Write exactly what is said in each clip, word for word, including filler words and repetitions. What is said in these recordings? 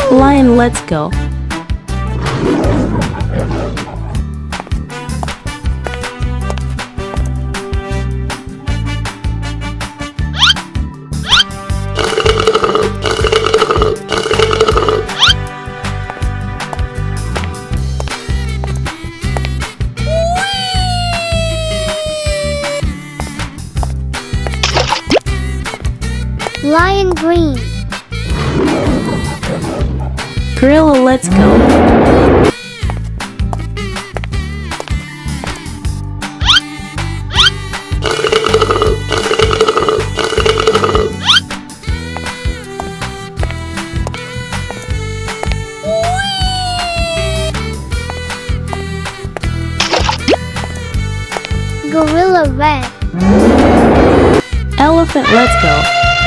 Lion, let's go. Lion green. Gorilla, let's go. Gorilla red. Elephant, let's go.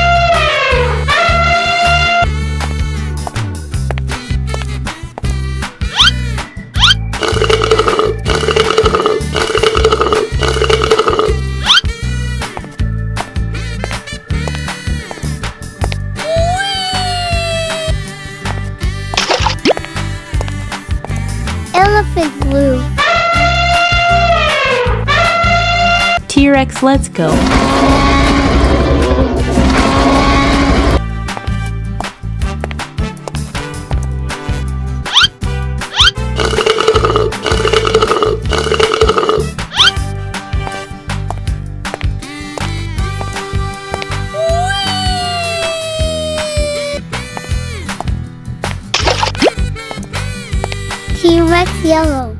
Elephant blue. T-Rex, let's go. T-Rex yellow.